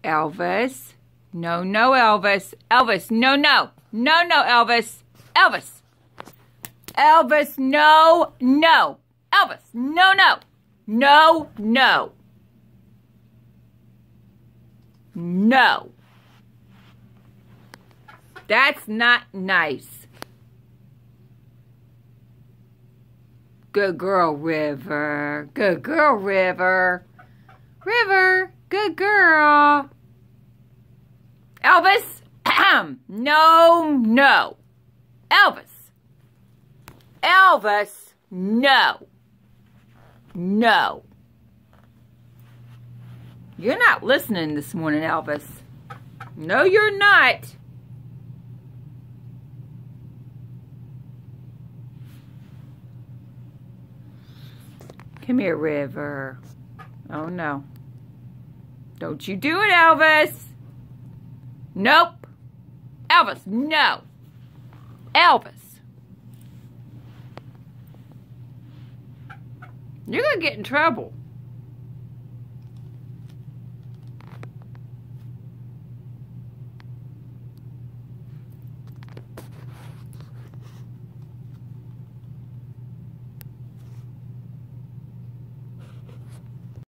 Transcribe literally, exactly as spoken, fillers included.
Elvis. No, no, Elvis. Elvis, no, no. No, no, Elvis. Elvis. Elvis, no, no. Elvis, no, no. No, no. No. That's not nice. Good girl, River. Good girl, River. River, good girl. Elvis, no, no. Elvis. Elvis, no. No. You're not listening this morning, Elvis. No, you're not. Come here, River. Oh, no. Don't you do it, Elvis. Nope. Elvis, no. Elvis. You're going to get in trouble.